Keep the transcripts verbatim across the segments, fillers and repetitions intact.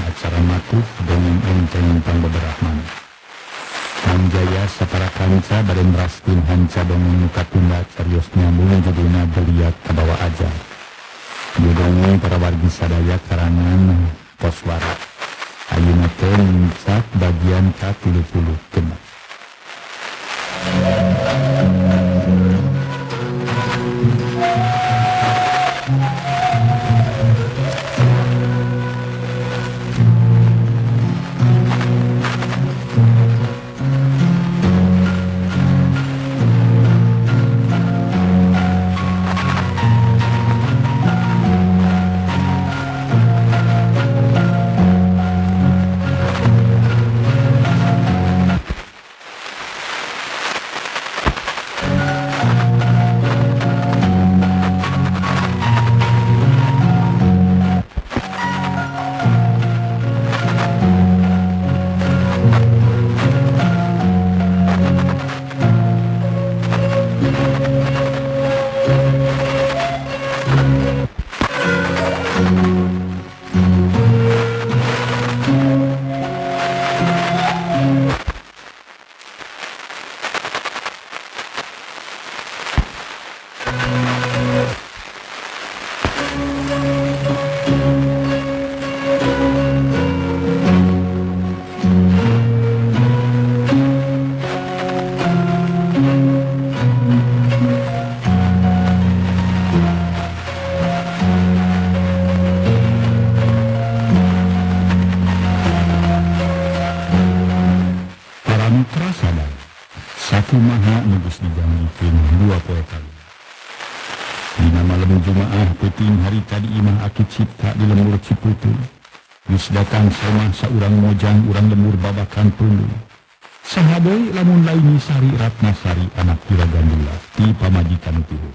acara matuk dongeng enteng pangbeberahman. Manjaya sapara kanca bade meraskeun hanca dongeng nu katunda carios nyambung judulna Beliat Kabawa Ajar. Dongeng para wargi sadaya karangan Koswara. Ayeuna teh muncak bagian ka tilu puluh genep. Kumaha nugus dijanggikeun dua poe kali. Dina malam Jumaah peuting harita di imah Aki Cipta di lembur Ciputu. Geus datang somah saurang mojang urang lembur babakan tuluy. Saha deui lamun lain Sari Ratnasari anak Piragandula ti pamajikan tilu.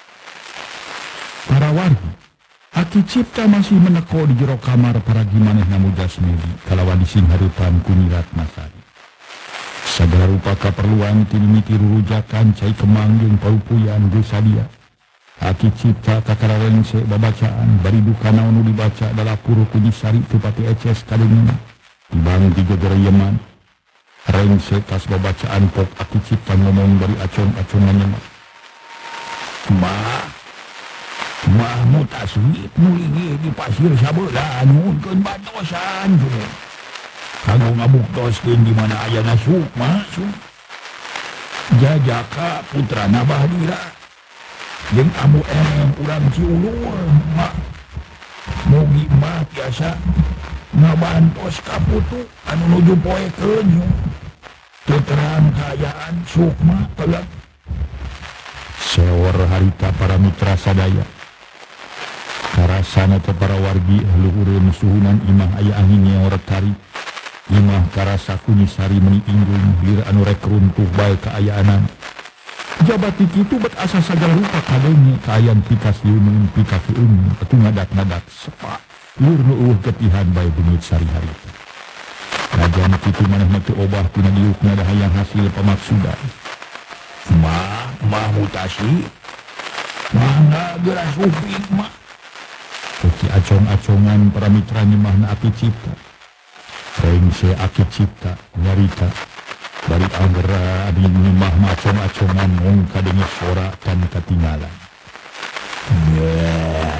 Para wargi, Aki Cipta masih meneko di jero kamar paragi manehna mujasmedi kalawan dising hareupan ku Nyi Ratnasari. Sagala rupa kaperluan tinimiti rurujakan cai kemang jeung paupuyan geus sadia. Aki Cipta kakararengse babacaan bari duka naon nu dibaca dalapur ku Nyi Sari teu pati eces kadengna. Tibang ti gegereyeman rengse tas babacaan pok Aki Cipta ngomong dari acong-acongan nyemak. Ma, mah mutaswit nulingi di pasir sabeula nuhunkeun bantosan juga. Kanggo ngabukdoskeun di mana ayana Sukma, Suk. Jajaka putrana Bahdira. Jeung Amu Em urang Ciulur, mak. Mugi mah tiasa ngabantos ka putu anu nuju poekeun. Teu terang kaayaan Sukma telat. Sewor harita para mitra sadaya. Karasana teh para wargi luhureun suhunan imah aya angin yang retari. Imah karasa ku Nyi Sari meuni inggung lir anu rek runtuh bae kaayaanan. Jabati kitu bet asa sagala rupa kadenge kaayaan pikasieun pikasieun atuh ngadak-ngadak sepa lir nu eueuh getihan bae beungeut sari harita. Kajan kitu manehna teu obah tina diukna da hayang hasil pamaksudan. Ma, mah mutasi. Mangga geura suping mah. Kuki acong-acongan para mitra nyemahna Aki Cipta. Rengse Aki Cipta nyarita bari anggera abdi nyemah macong-acongan mung kadenge sora kan katinggalan. Ya.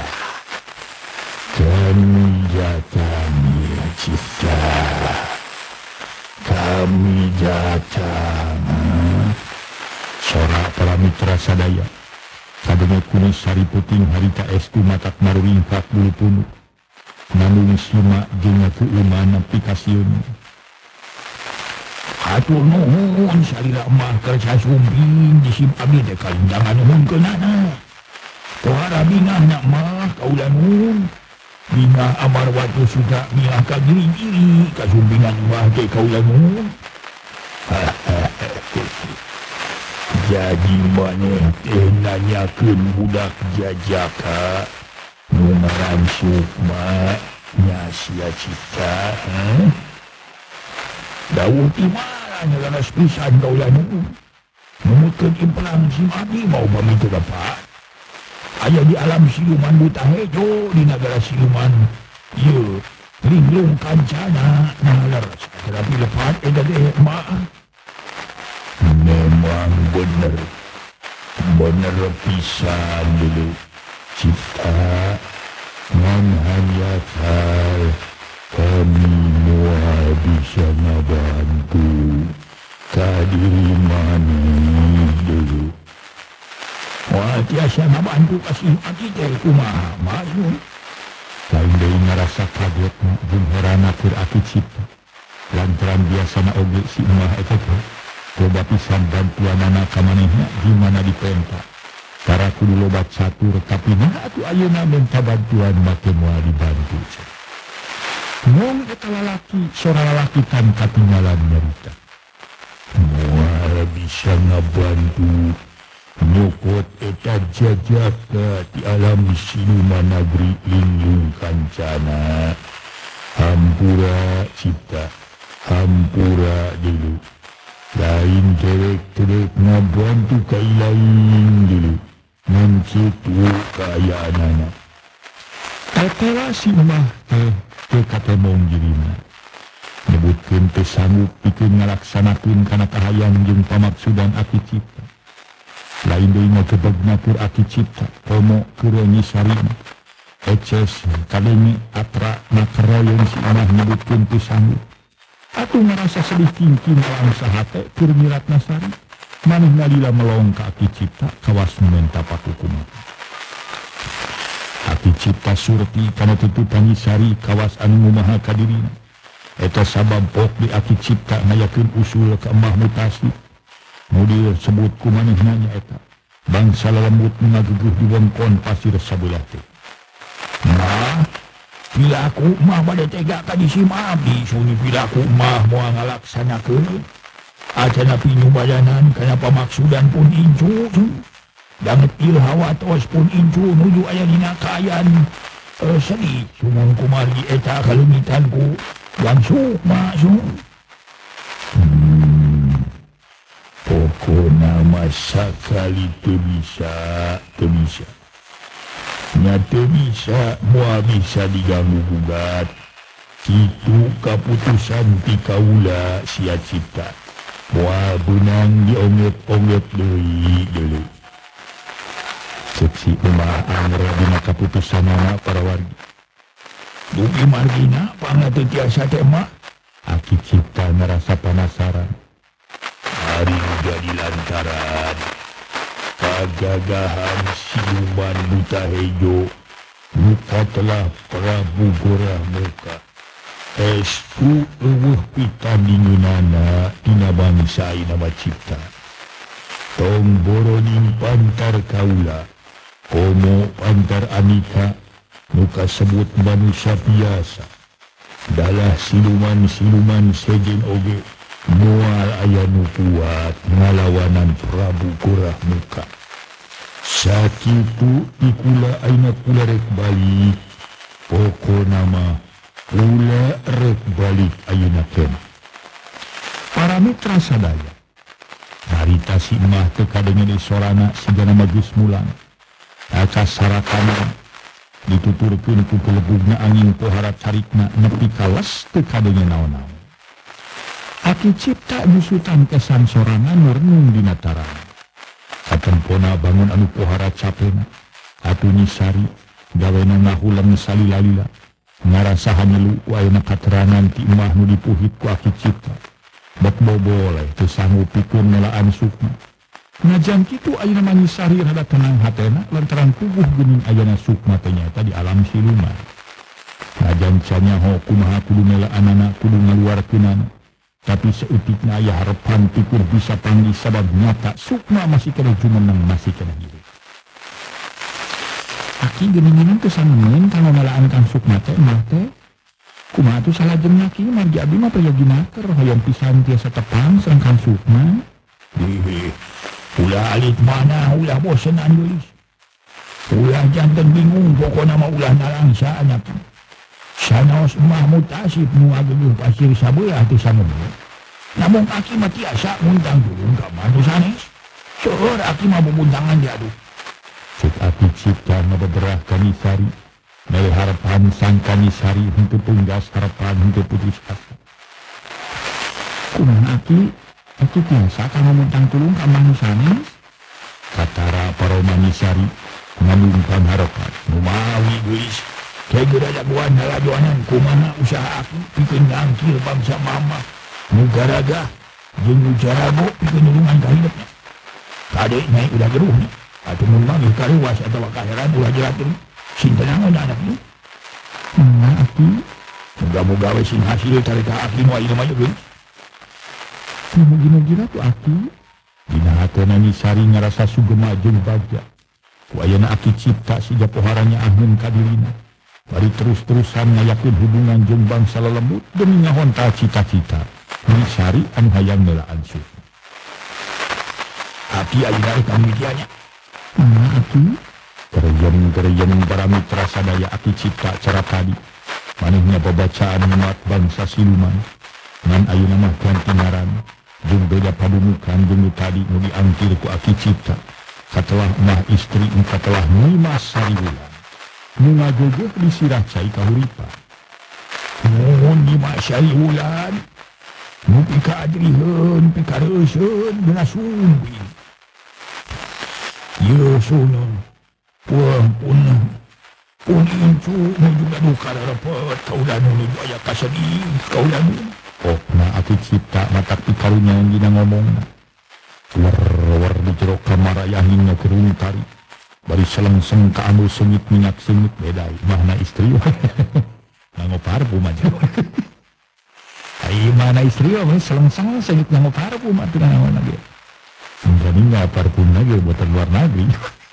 Kami datang ya Cipta. Kami datang. Sora para mitra sadaya. Kadenge ku Nyi Sari puting harita estu matak maruringkak bulu punuk. Nalung simak jeung keueuman aplikasieun. Hatur nuhun salira mah keur sasumping disim abdi teh kalindangan nuhunkeunana. Pohara bingahna mah kaula nuhun. Bingah Amarwati sudah milah ka giri-giri kasumpingan mah teh kaula nuhun. Jadi maneh teh nanyakeun budak Jajaka nu ngaran Sukma nya sia Cipta, eh? Dawuh ti mana nyalanas pisan kaula nuhun. Numutkeun impelang si Mati mau pamitu dapat. Aya di alam siluman buta hejo di negara siluman. Ieu linglung kancana nalar tapi lepat eda deh mak memang bener bener pisan dulu cipta ngan hanya kal kami moal bisa ngabantu kadiri mani dulu wah tiasa ngabantu kasih hati teh kumaha maksud lain deui ngarasa kaget na jeung herana keur Aki Cipta lantaran biasana oge si imah eta teh loba pisan bantuanana ka manehna di mana dipenta cara kudu loba catur tapi nah atuh ayeuna minta bantuan make moal dibantu mung eta lalaki sora lalaki tan katinggalan nyarita moal bisa ngabantu nyokot eta jajaka di alam siluman negeri linglung kancana hampura Cipta hampura dulu lain derek-derek ngabantu kai lain dulu mencitu kayaanana katela si mah teh teh katemong dirina nyebutkeun teh sanggup pikeun ngalaksanakeun kana kahayang jeung pamaksudan Aki Cipta lain deui ngagebegna keur Aki Cipta komo keur nyisarina eces kadenge atra nakaroyeun si imah nyebutkeun teh sanggup atuh ngarasa sedih kingking lawan saha teh keur nyiratna sari manehna lila melong ka Aki Cipta kawas menta pakukuman Aki Cipta surti kana tutupan nyisari kawas anu ngumaha ka dirina eta sabab pok di Aki Cipta ngayakeun usul ka Emah Mutasi Mudir sebut ku manehna nyaeta bangsa lelembut ngaguguh di wengkon pasir sabelah teh. Nah, bila aku mah bade tega ka di simah abdi suni bila aku mah moal ngalaksanakeun acana pinyu badanan kana pamaksudan pun incu danget ilhawa tos pun incu nuju aya dina kaayaan uh, sedih sumang kumari eta kalungitanku langsung masuk hmm. Pokoknya masa kali teu bisa, teu bisa. Nya teu bisa, moal bisa diganggu gugat. Kitu kaputusan ti kaula sia Cipta. Moal beunang dionget-onget deui deuleu. Seksi umah angre dina kaputusanana para wargi. Dugi margina pangna teu tiasa teh mah. Aki Cipta ngerasa penasaran. Hari jadi lantaran kagagahan siluman buta hejo muka telah Prabu Gorah muka estu eueuh pitan dingeunana dina bangsa nama Cipta tong boroning pantar kaula komo pantar anika muka sebut manusia biasa dalah siluman-siluman sejen oge moal aya nu kuat ngalawanan Prabu Gorah muka sakitu ikula aina kula rek balik pokona mah kula rek balik ayeuna keneh para mitra sadaya harita si imah teu kadenge sorana sigana magis mulang akas sarakana dituturkeun ku kelebugna angin pohara carikna nepi kalas teu kadenge naon-naon Aki Cipta nyusutan kesan sorangan nurnung dina tarang. Katempona bangun anu pohara capena, atu nyisari, gawena ngahulang salila-lila, ngarasa hanyelu waena katerangan ti imah nu dipuhit ku Aki Cipta. Bek bobole teu sanggup pikeun nelaan sukma. Najan kitu ayeuna mah nyisari rada tenang hatena lantaran puguh geuning ayeuna sukma teh nyaeta di alam siluman. Najan canyaho kumaha kudu nelaanana kudu ngaluarkeunana. Tapi seutikna aya harapan pikir bisa panggil sabab nyata sukma masih kena jumeneng masih kena diri. Aki geuningan teu sangeun kana ngalaan kang sukma teh mah teh. Kumaha atuh salah jeung aki margi abdi mah prayogina keur hoyong pisan tiasa tepang sareng kang sukma. Hehe. Ulah alit mana ulah bosenan geulis. Ulah janten bingung pokona mah ulah nalangsa anyap. Sanaos Emah Mutasib nu ngageluh pasir sabelah teu sangeun. Namun aki mah tiasa muntang dulung ka mana sanes. Seueur aki mah bubuntangan di aduh. Cek Aki Cipta ngabeberah ka Nisari. Mele harapan sangkani sari henteu tunggas harapan henteu putus asa. Kumaha Aki? Aki biasa kana muntang tulung ka Mang sanes. Katara Paromani Sari ngandungkan harapan. Numawi geus. Kayak geura jagoan halajoanan kumaha usaha aku pikeun ngangkil bangsa mama. Nu garaga jeung nu jarago pikeun nulungan ka hidupna. Kade nyai udah geruh nih. Atuh mun mah geus kaluas atawa kaheran ulah jelatkeun. Sintenangan anak ieu. Nah, Aki, Moga-moga we sing hasil carita Aki nu ieu mah geus. mugi-mugi tuh Aki. Dina hatena ni Sari ngarasa sugema jeung bagja. Ku ayeuna Aki cipta siga poharanya ahun ka dirina. Bari terus-terusan ngayakeun hubungan jeung bangsa lelembut demi ngahontal cita-cita. Ni Sari anu hayang neulaan suh. Aki ayeuna rek kamimitiannya. Nah, Aki, Gereyen-gereyen para mitra sadaya Aki cipta cara tadi. Manehna babacaan umat bangsa siluman. Ngan ayeuna mah ganti ngaran. Jeung beda padumukan jeung tadi nu diangkir ku Aki cipta. Katelah mah istri nu katelah Nyimas Sari Wulan. Nu ngageugeuk di sirah cai kahuripan. Nuhun Nyimas Sari Wulan. Nu pikaadriheun pikareuseun geuna sumbing. Ieu sunan. Puang punah. Pun incu nu juga duka repot kaulah nuju aya kasedih kaulah nu. Oh, na Aki cipta matak pikarunya yang dina ngomongna. Wer-wer di jero kamar ayahinna kerung tari. Bari selengseng ka anu sengit minyak sengit beda mahna istri. Nganggo parfum aja. Ai mana istri we selengseng sengit nganggo parfum atuh naon ge. Jadi nggak parfum lagi buatan luar negeri.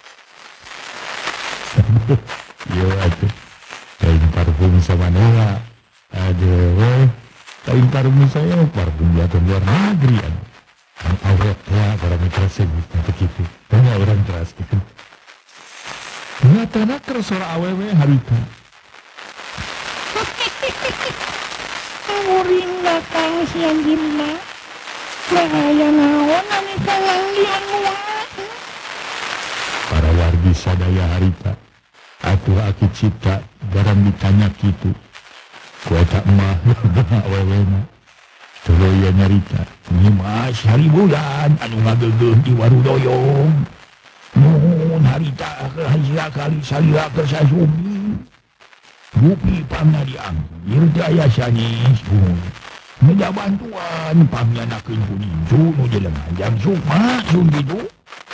Yo atuh. Kain parfum sama Nela. Aduh. Kain parfum saya parfum buatan luar negeri. Kan awet ya para mitra sebut begitu. Banyak orang keras gitu. Nyatana kersora awewe harita. Amurinda kang siang gimna. Bahaya naon anu kalanggian muat. Para wargi sadaya harita. Atuh Aki cipta barang ditanya kitu. Ku eta mah awewena. Tuluy nyarita. Nyimas Sari Wulan anu ngageugeuh di Warudoyong. Nuhun harita kahajira kali salira keur sasumbi. Bupi pamna dianggir daya sanes pun. Meja bantuan pamnyanakeun ku ninju nu jelengan jang sukma sun kitu.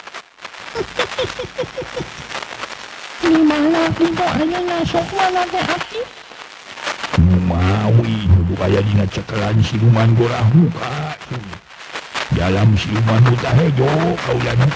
Di mana pintu aya nasok mana teh Aki? Numawi nu aya dina cekelan siluman gorah muka. Dalam siluman buta hejo kaulana.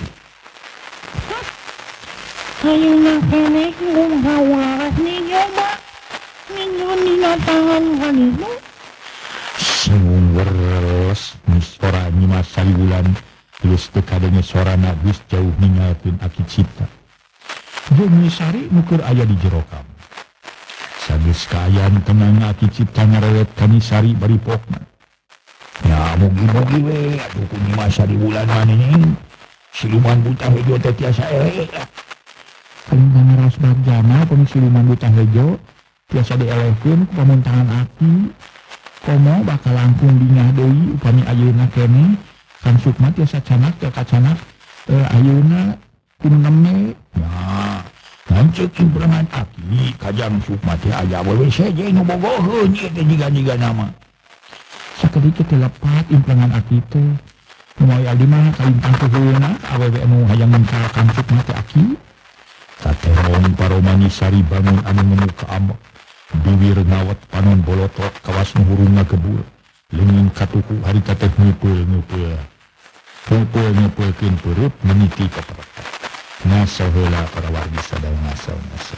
Ayeuna keneh ngumhawas ninyo ba? Ninyo dina tangan kalimu. Singung weres ni sora Nyimas Sari Wulan. Geus teu kadenge sorana geus jauh ninggalkeun Aki cipta. Jeung Nyi Sari nu keur aya di jero kamar. Sageus kaayaan tenang Aki cipta ngarewet ka Nyi Sari bari pokna. Ya mugi-mugi we atuh ku Nyimas Sari Wulan maneh. Siluman buta hejo teh tiasa elek. paling ngaras barjana pun siluman buta hejo biasa dielehkeun ku pamuntangan Aki. Komo bakal langkung dingah deui upami ayeuna kene kan sukma tiasa canak teu kacanak eh, ayeuna kunemne. Nah, lanceuk imperangan Aki kajang sukma teh aya wewe seje nu bogoheun ieu teh jiga-jiga nama. Sakedik teh lepat imperangan Aki teh. Moal adi mah kalintang tuheuna awewe anu hayang mencalakan sukma teh Aki. Katerong Paromani Sari bangun anu memuka ambek. Bibir ngawat panon bolotot kawas nuhurung ngagebur. Leungin katuku harita teh ngeupeul-ngeupeul. Ngeupeul-ngeupeulkeun perut meniti ka perekat. Ngaso heula para wargi sadaya ngaso-ngaso.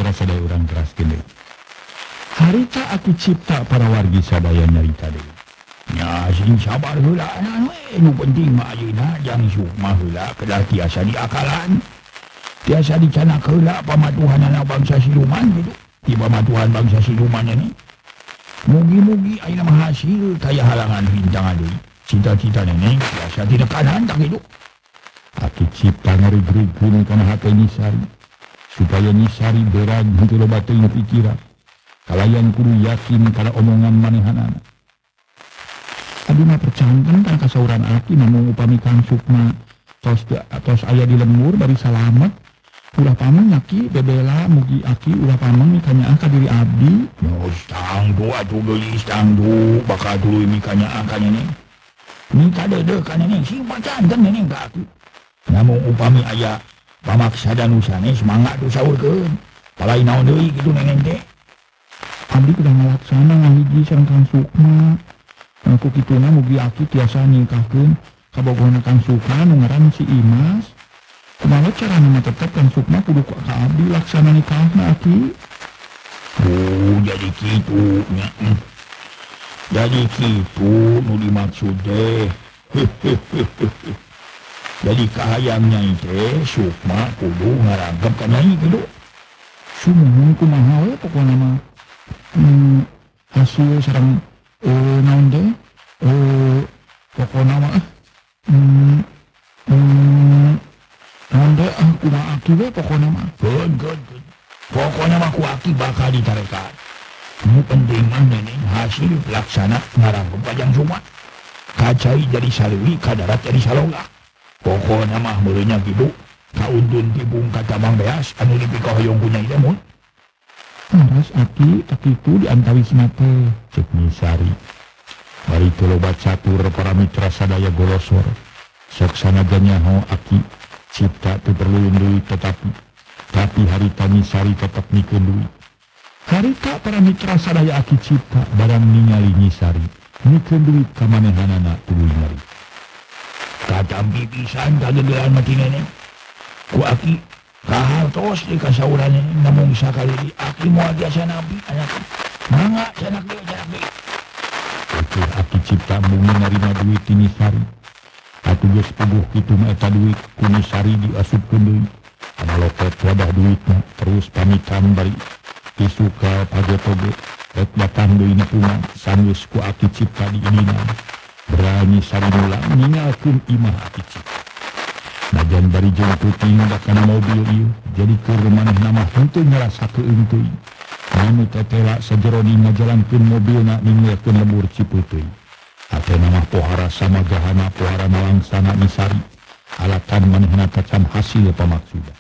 Mitra sadaya urang teraskeun deui. Harita aki cipta para wargi sadaya nyarita deui. Nya sing sabar heula anu nu penting mah ayeuna jang sukma heula kedah tiasa diakalan. Tiasa dicanak heula pamatuhanana bangsa siluman gitu. Di pamatuhan bangsa siluman ini. Mugi-mugi ayeuna mah hasil kaya halangan bintang deui. Cita-cita neneng tiasa tinekanan tak gitu. Aki cipta ngeri-gerikeun kana hate Nyisari supaya Nyisari berag henteu loba teuing pikiran. Kalayan kudu yakin kana omongan manehanana. Abi mah percanten kana kasauran aki namun upami Kang Sukma tos tos aya di lembur bari salamet ulah pameng aki bebela mugi aki ulah pameng mikanyaan ka diri abdi. Nyos tangdu atuh geulis tangdu bakal tuluy mikanyaan ka neneng. Mika deudeuh ka neneng sing percanten neneng ka aki. Namun upami aya pamaksa dan usane semangat tuh saurkeun. Palai naon deui kitu neneng teh. Abdi kudu ngalaksana ngahiji sareng Kang Sukma. Aku kituna mugi aki tiasa ningkahkeun kabogohna Kang Sukma nu ngaran si Imas. Kumaha carana mah tetep Kang Sukma kudu ka abdi laksana nikahna aki. Oh, jadi kitu nya. Jadi kitu nu dimaksud teh. Jadi kahayangnya teh Sukma kudu ngarangkep ka nyai kitu. Sumuhun kumaha we pokona mah. Hmm, hasil sareng eh naon teh eh pokona mah hmm hmm naon teh ah kumaha aki we pokona mah geun geun geun pokona mah ku aki bakal ditarekan. Nu penting mah neneng hasil laksana ngarangkep Kajang Sukma kacai jadi saleuwi kadarat jadi salongga. Pokona mah meuleunya kitu kauntun tibung kata Mang Beas anu dipikohoyong ku Nyai teh mun. Aras aki tak itu diantawisna teh cek Nyisari. Bari teu loba catur para mitra sadaya golosor. Sok sanajan nyaho aki cipta teu perlu deui tetapi tapi harita Nyisari tetep mikeun deui. Harita para mitra sadaya aki cipta barang ningali Nyisari mikeun deui ka manehanana tuluy nyari. Katampi pisan kageudean mati neneng. Ku aki kahartos di kasauran ini namun sakali di aki moal biasa nabi anak mangga sanak deui sanak deui. Oke aki cipta mungkin narima duit ti Nyisari. Atuh geus puguh kitu mah eta duit ku Nyisari diasupkeun deui. Kana loket wadah duitna terus pamitan bari isuka page-page rek datang deui nepungan sanggeus ku aki cipta di idina. Berani Nyisari mulang ningalkeun imah aki cipta. Najan bari jeung puting dakana mobil ieu jadi keur manehna mah henteu ngarasakeun teuing. Anu tetela sajero ngajalankeun mobilna ninggalkeun lembur Cipeuteui. Atena mah pohara samagahana pohara nalangsana Nyisari. Alatan manehna tacan hasil pamaksudan.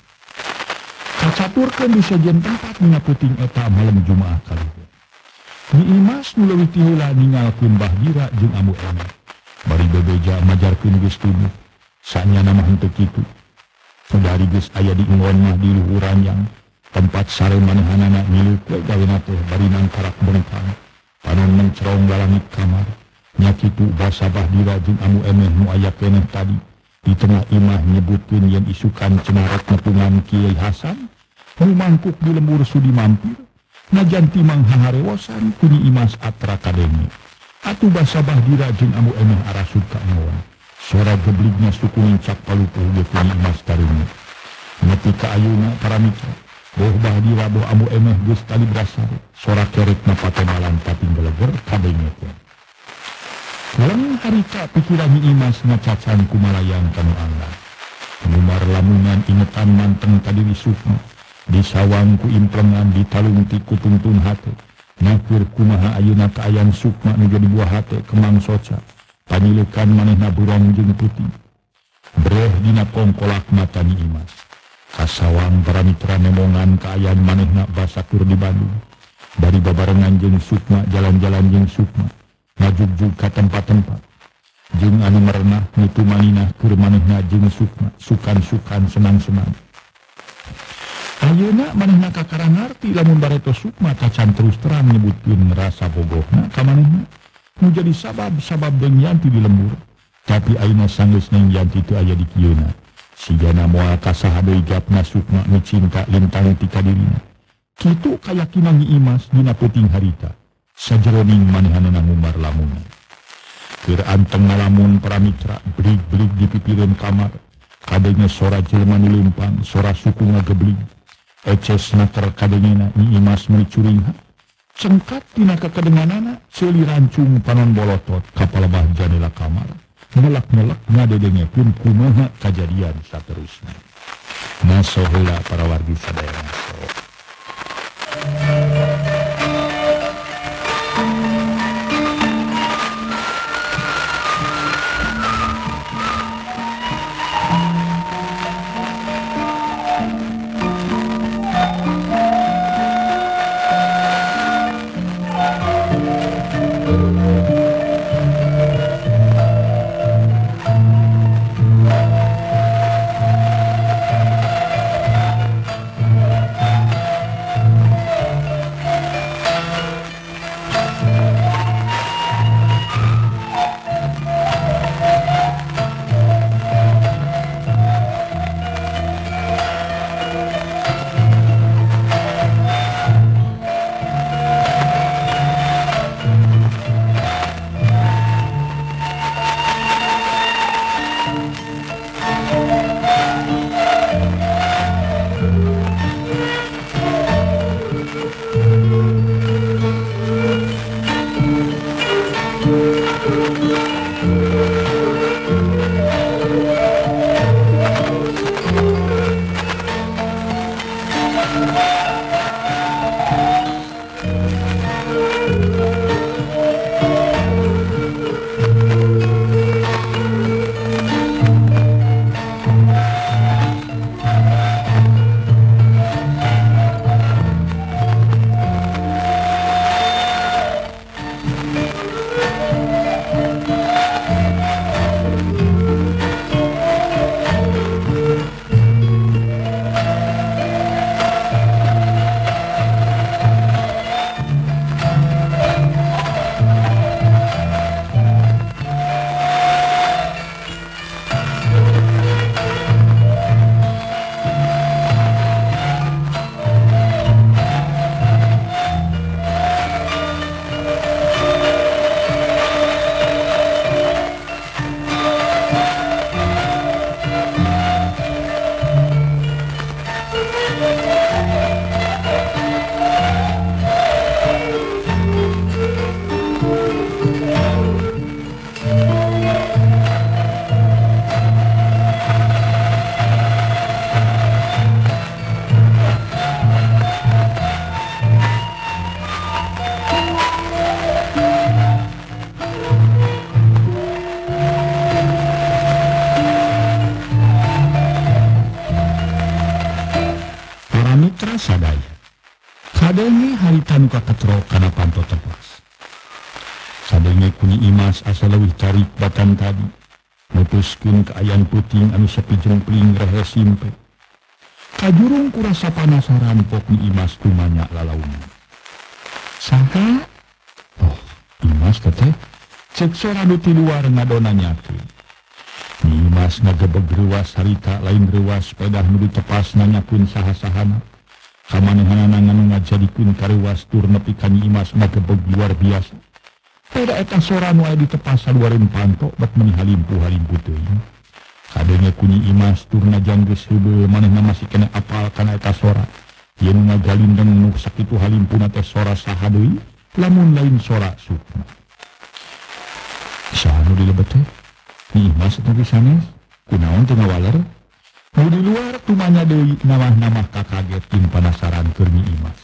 Kacaturkeun di sajen tempat nya puting eta malam Jumaah kaluhur. Nyi Imas nu leuwih ti heula ningalkeun Bahdira jeung Amu Emeh. Bari bebeja majarkeun geus tubuh. Sanya nama henteu kitu. Dari geus aya di enggon mah di luhuran yang tempat sare manehanana mileuk we gawena teh bari nangkarak bengkang. Panon mencrong langit kamar. Nya kitu basa Bahdira jeung Amu Emeh nu aya keneh tadi. Di tengah imah nyebutkeun yen isukan cenarek nepungan Kiai Hasan nu mangkuk di lembur sudi mampir. Najan timang haharewosan ku Nyi Imas atra kadenge. Atuh basa Bahdira jeung Amu Emeh arasub ka enggon. Suara geblignya suku lincak palupuh ge ku Nyi Imas tareungi. Netika ayeuna para mitra, boh Bahdira boh Amu Emeh geus tali brasar, sora kerekna patemalan patinggeleger kadenge teh. Leng harita pikiran Nyi Imas ngacacan kumalayan kanu anggar. Ngumar lamunan ingetan manteng ka diri Sukma, disawang ku implengan ditalung ti kutuntun hate. Nyakir kumaha ayeuna kaayaan Sukma nu jadi buah hate kemang soca. Panilukan manehna burong jeung putih. Breh dina kongkolak mata Nyi Imas. Kasawang para mitra nemongan kaayaan manehna basakur di Bandung. Dari babarengan jeung Sukma jalan-jalan jeung Sukma. Ngajugjug ka tempat-tempat. Jeung anu merenah nitu maninah keur manehna jeung Sukma. Sukan-sukan senang-senang. Ayeuna manehna kakara ngarti lamun baretos Sukma tacan terus terang nyebutkeun rasa bogohna ka manehna. Menjadi sabab-sabab jeung Yanti di lembur. Tapi ayeuna sanggeus neng Yanti teu aya di kieuna. Sigana moal kasaha deui gapna Sukma nu cinta lintang ti ka dirina. Kitu kayakinan Nyi Imas dina peuting harita sajeroning manehanana ngumbar lamunan. Keur anteng ngalamun para mitra brig-brig di pipireun kamar. Kadenge sora jelema nu leumpang, sora suku ngageblig. Ecesna keur kadengena Nyi Imas meuli curingha. Cengkat tina kakedenganana ceuli rancung panon bolotot ka palebah jendela kamar. Melak-melak ngadedenge pun kumaha kajadian saterusna. Ngaso heula para wargi sadaya ngaso. Sadaya kadenge harita nu kaketro kana panto teplas. Sadenge ku Nyi Imas asa leuwih carik batan tadi mutuskeun kaayaan puting anu sepi jempling rehe simpe. Kajurung ku rasa panasaran pok Nyi Imas tumanya lalauna. Saha? Oh, Imas teteh cek sora nu ti luar ngadona nyakeun. Nyi Imas ngagebeg reuwas harita lain reuwas pedah nu ditepas nanyakeun saha-sahana. Kamanehanana nganu ngajadikeun kareuwas tur nepi ka Nyi Imas ngagebeg luar biasa. Peda eta sora nu aya di tepas saluareun panto bet meuni halimpu-halimpu teuing. Kadenge ku Nyi Imas tur najan geus heubeul manehna masih kena apal kana eta sora. Yen nu ngagalindeng nu sakitu halimpuna teh sora saha deui lamun lain sora Sukma. Saha nu dilebet teh? Nyi Imas eta geus sanes? Kunaon teu ngawaler? Nu di luar tumanya deui namah-namah kakaget jeung panasaran keur Nyi Imas.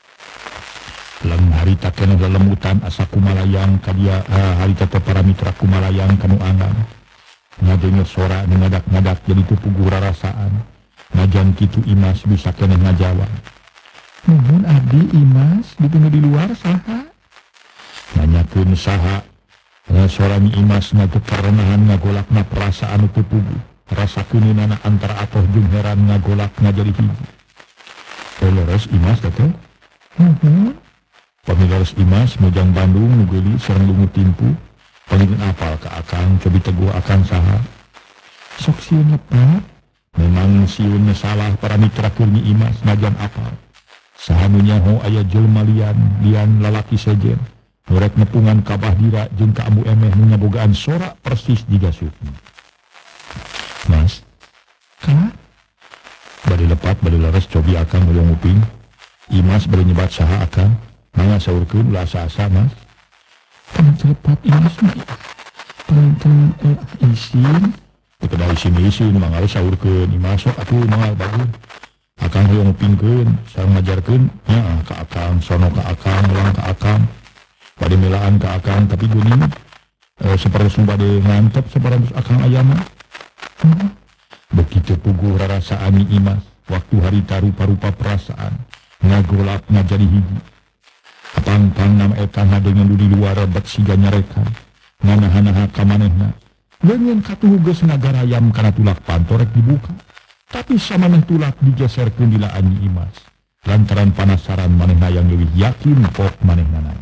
Leng harita keneh lelemutan asa kumalayang ka dia uh, harita teh para mitra kumalayang kanu anggan. Ngadenge sora nu ngadak-ngadak jadi teu puguh rarasaan. Najan kitu Imas bisa keneh ngajawab. Nuhun abdi Imas, ditunggu di luar saha? Nanyakeun saha? Uh, sora Nyi Imas ngageker renahan ngagolakna perasaan nu teu puguh. Rasa kuninana antara atoh jeung heran ngagolak ngajadi hiji. Leres Imas teteh? Hmm. Pamileres Imas mejang Bandung nu geuli sareng lungu timpu. Palingeun apal ka akang cobi teguh akang saha? Sok sieun lepat. Memang sieun salah para mitra keur Nyi Imas najan apal. sahanunya ho aya jelema lian lian lalaki sejen nurek nepungan kabah dira jeung ka ambu emeh nu nyabogaan sorak persis jiga Sukma. Mas Kak, bade lepat bade leres cobi akang ngulung uping. Imas bade nyebat saha akang mangga saurkeun ulah asa-asa Mas. kan cepat Imas mah penting eh, isin Kedah isin-isin mangga saurkeun Imas sok atuh mangga bagus. Akang hoyong ngupingkeun sareng ngajarkeun nya ka akang sono ka akang ulang ka akang. Bade melaan ka akang tapi geuning eh, sapertos bade ngantep sapertos akang aya mah. hmm. Begitu puguh rarasaan ni Imas waktu harita rupa-rupa perasaan ngagolap ngajadi hiji. Apang-pang nama eta ngadengan di luar bet siga nyarekan nganaha-naha ka manehna. Leungeun katuh geus ngagarayam kana tulak pantorek dibuka. Tapi samaneh tulak digeserkeun di laan Nyi Imas. Lantaran panasaran manehna yang leuwih yakin pok manehna naon.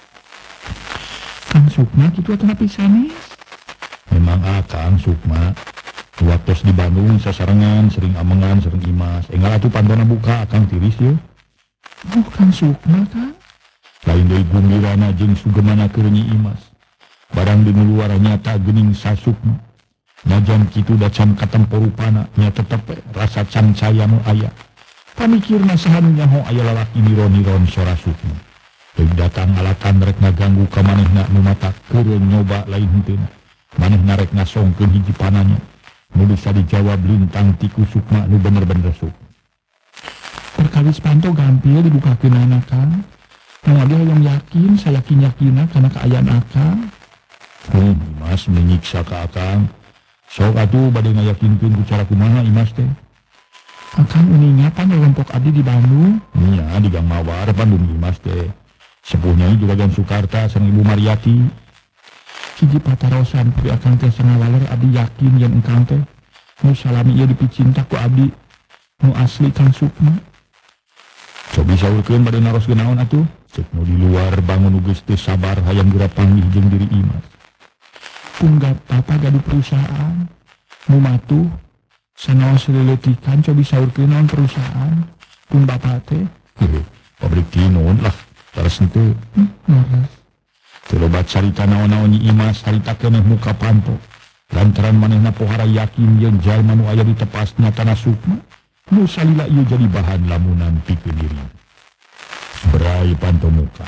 Kang Sukma kitu atuh pisanes. Memang akang Sukma waktu di Bandung sasarengan sering amengan sering Imas. Enggal atuh pantona buka akang tiris ye. Oh Kang Sukma Kang. Lain deui gumbirana jeung sugemana keur Nyi Imas. Barang di luar nyata geuning sasukma. Najan kitu da can katempo rupana nya tetep rasa can caya nu aya. Pamikirna sahanunya ho aya lalaki niron-niron sora Sukma. Deui datang alatan rek ngaganggu ka manehna nu mata keur nyoba lain henteu. Manehna rek ngasongkeun hiji pananya. Nu bisa dijawab lintang tiku Sukma nu bener-bener Sukma. Perkawis panto gampil dibukakeun anak Kang. Nah, dia yang yakin, saya yakin-yakinan karena keayaan akang. Hmm, Imas menyiksa ka akang. Sok atuh bade ngayakinkeun ku cara kumaha Imas teh. Akang uninga pan ngelompok abdi di Bandung. Nya di Gang Mawar Bandung Imas teh. Sepuhnya juga Gang Sukarta sareng Ibu Mariati. Hiji patarosan pri akang teh sangawaler abdi yakin yen engkang teh nu salami ieu dipicinta ku abdi nu asli Kang Sukma. Cobi saurkeun bade naroskeun naon atuh? Cek nu di luar bangun geus teu sabar hayang geura panggih jeung diri Imas. Punggap papa gaduh perusahaan. Nu matuh sanaos leleutikan cobi saurkeun naon perusahaan. Pun bapa teh Heeh, pabrik tinon lah. Terus henteu. hmm, leres. Teu loba carita naon-naon Nyi Imas harita keneh muka panto. Lantaran manehna pohara yakin yen jalma nu aya di tepasna tanah Sukma. Nu salila ieu jadi bahan lamunan pikeun diri. Berai panto muka.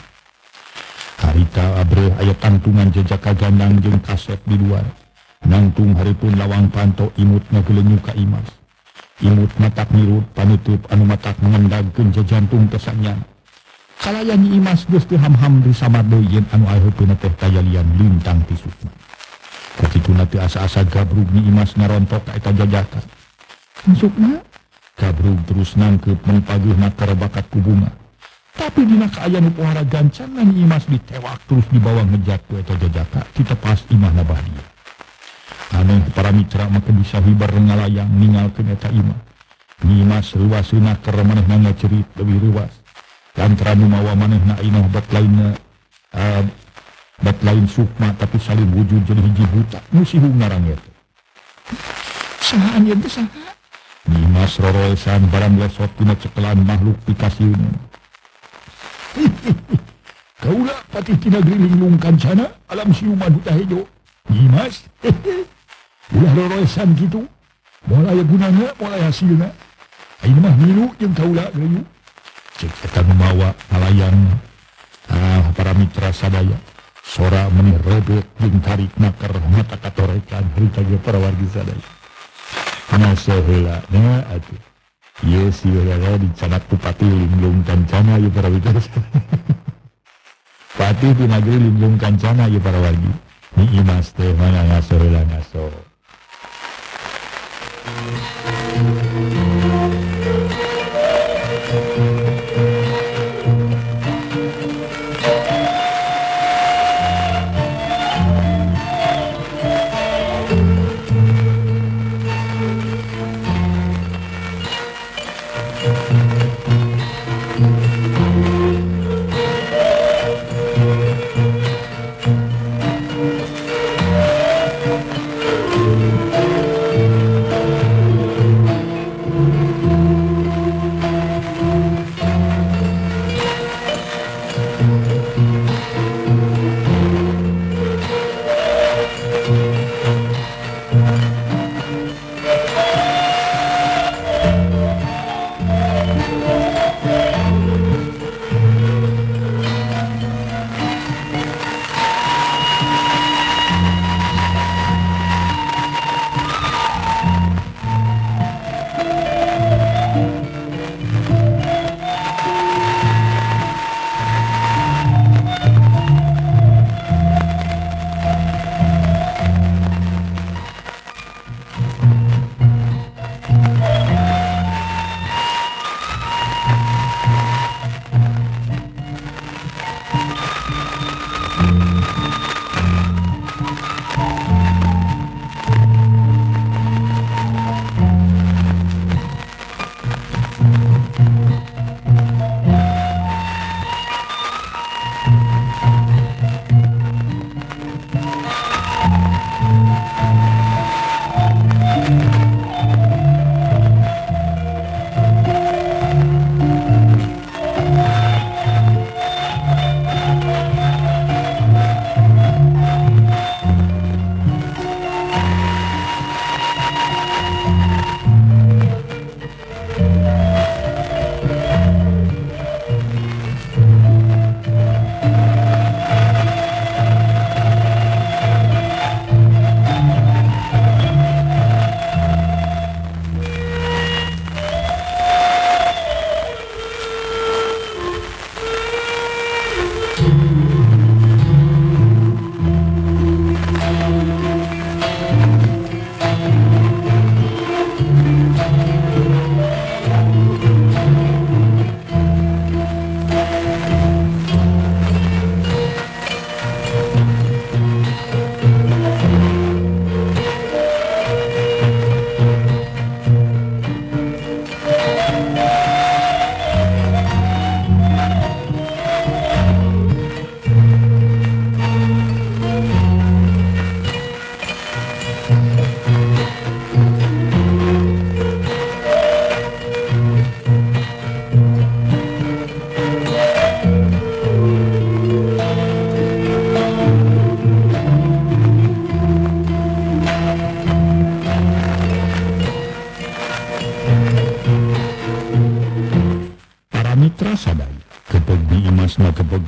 Harita abreh aya tantungan jejak kagandang jeung kaset di luar. Nangtung haripun lawang panto imut ngagelenyu ka Imas. Imut matak nirut panutup anu matak ngendagkeun jajantung tesanyana. Kalayan Nyi Imas geus teu ham-ham di samardeui yen anu aeupeuna teh tayalian lintang ti Sukma. Kakituna teu asa-asa gabrug Nyi Imas ngarontok ka eta jajakan. Kang Sukma Gabrug terus nangkep menipageuna karebakat ku bunga. Tapi dina kaayaan nu pohara gancan Nyi Imas ditewak terus dibawa ngejat ku eta jajaka ti tepas imahna bahagia. Aneh para mitra make bisa hibar ngalayang ninggalkeun eta imah. Nyi Imas ruwaseuna keur manehna ngacerit leuwih ruwas. Lantaran nu mawa manehna inoh bat lainna uh, bat lain Sukma tapi saling wujud jadi hiji buta nu sihu ngarange teh. saha anjeun teh saha? Nyi Imas roroesan barang lesot tina cekelan makhluk pikasieun. Kaulah patih tina geriling kancana alam siuman huta hejo. Nyi Imas, ulah roroesan gitu. Moal aya gunana, moal aya hasilna. Ayeuna mah milu jeung kaulah gayu. Cek eta nu mawa ngalayang ah para mitra sadaya. Sora menih rebet jeung tarik nakar mata katorekan harita ge para wargi sadaya. Ngasa heula na atuh. Ieu si heula dicanak ku Patih Linglung Kancana ieu para mitra. Patih di negeri Linglung Kancana ieu para wargi. Nyi Imas teh mana ngaso heula ngaso.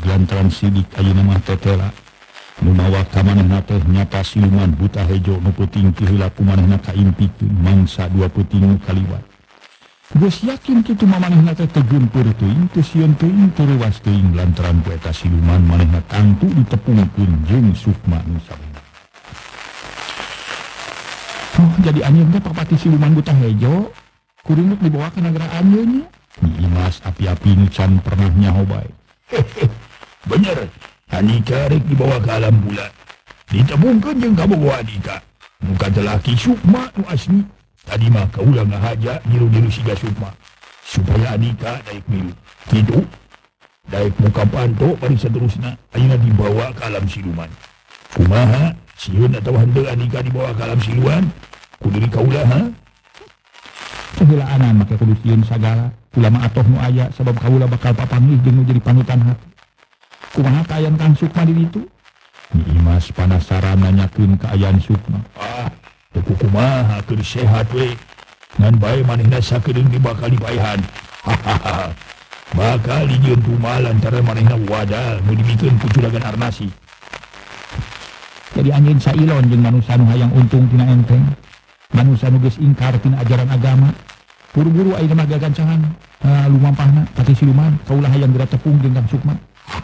diantaran sidik ayeuna mah tetela nu mawa ka manehna teh nyata siluman buta hejo nu peuting ti heula ku manehna kaimpikeun mangsa dua peuting nu kaliwat. Geus yakin kitu manehna teh tegumpeur teuing teu sieun teuing teu reuwas teuing lantaran ku eta siluman manehna tangtu ditepungkeun jeung sukma nu sabena. Oh, jadi anjeun teh papati siluman buta hejo kuring dibawa ka nagara anjeun nya. Nyi Imas api-api nu can pernah nyaho bae. Bener, Anika rek dibawa ke alam bulan. Ditepungkeun jeung kabogoh Anika. Nu kata laki Sukma nu asli. Tadi mah kaulah ngahaja niru-niru siga Sukma. Supaya Anika daek milu. Kitu, daek muka panto bari saterusna ayeuna dibawa ke alam siluman. Kumaha, sieun atawa henteu Anika dibawa ke alam siluman? Kudu di kaulah, ha? Kehilaanan make kudu sieun sagala. Ulama atoh nu aya sabab kaula bakal papanggih jeung nu jadi panutan hati. Kumaha kaayaan Kang Sukma di ditu? Nyi Imas panasaran nanyakeun kaayaan Sukma. Ah, teu kumaha keur sehat we. Ngan bae manehna sakedeung ge bakal dipaehan. Hahaha. Bakal dijieun tumal lantaran manehna wadal nu dibikeun ku Juragan Arnasi. Jadi anjeun sailon jeung manusia nu hayang untung tina enteng. Manusia nu geus ingkar tina ajaran agama. Buru-buru ayeuna mah gagancangan. Ah, lumampahna pati siluman kaulah hayang geura tepung jeung Kang Sukma.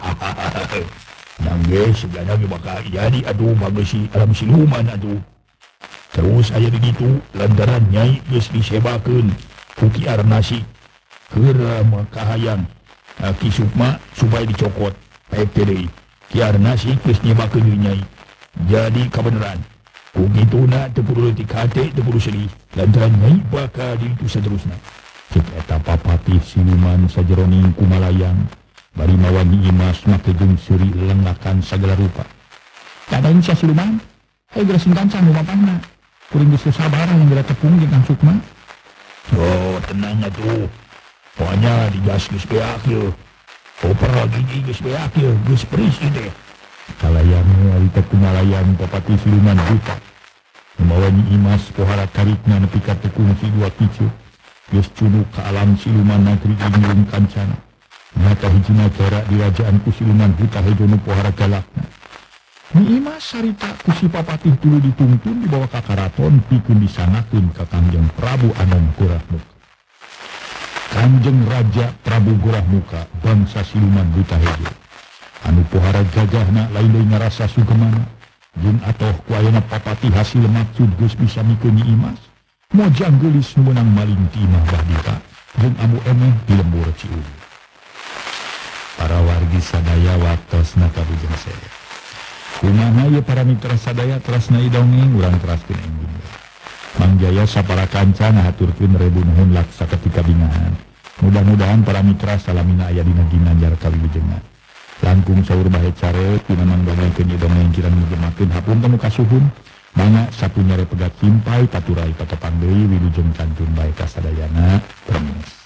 Nangge segala ge bakal jadi aduh bagesi alam siluman aduh. Terus aya begitu lantaran Nyai geus disebakeun ku Ki Arnasi keur makahayang uh, Ki Sukma supaya dicokot. Baik deui. Ki Arnasi geus nyebakeun Nyai. Jadi kabeneran. Ku kituna teu kudu leutik hate teu kudu sedih lantaran Nyai bakal ditu saterusna. Cek eta papatih siluman sajeroning Kumalayang. Bari mawa Nyi Imas make jeung seuri lengakan sagala rupa. Kadain sia siluman, hayu geura singkancan lumapahna. Kuring geus sabar yang geura tepung jeung Kang Sukma. Oh, tenang atuh. Pokoknya digas geus beak yeuh. Opera gigi geus beak yeuh, geus peris teh. Kalayang ari teh Kumalayang papati siluman buta. Mawa Nyi Imas pohara karikna nepi ka tekung si dua kicu. Geus cunuk ka alam siluman negeri inggung kancana. Nyata hijina cara di rajaan ku siluman buta hejo nu pohara galakna. Nyi Imas sarita ku si papatih tuluy dituntun dibawa ka karaton pikeun disanakeun ka Kangjeng Prabu Anom Gurahmuka. Kangjeng Raja Prabu Gurahmuka bangsa siluman buta hejo. Anu pohara gagahna lain-lain ngarasa sugemana. Jeung atoh ku ayeuna papatih hasil maksud geus bisa mikeun Nyi Imas. Mojang geulis nu meunang maling ti imah Bahdika jeung amu emeh di lembur Ciueum. Para wargi sadaya waktosna kabujeng saya. Kumaha ye para mitra sadaya terasna idongeng urang teraskeun enjing. Mang Jaya sapara kanca ngahaturkeun rebu nuhun laksa ketika bingahan. Mudah-mudahan para mitra salamina aya dina ginanjar kawilujengan. Langkung saur bahe careut dina mangdongengkeun idongeng kirang ngejemakeun hapunten kasuhun. Mangga sapunya repegat simpai paturai patepang deui wilujeng kantun bae kasadayana. Permis.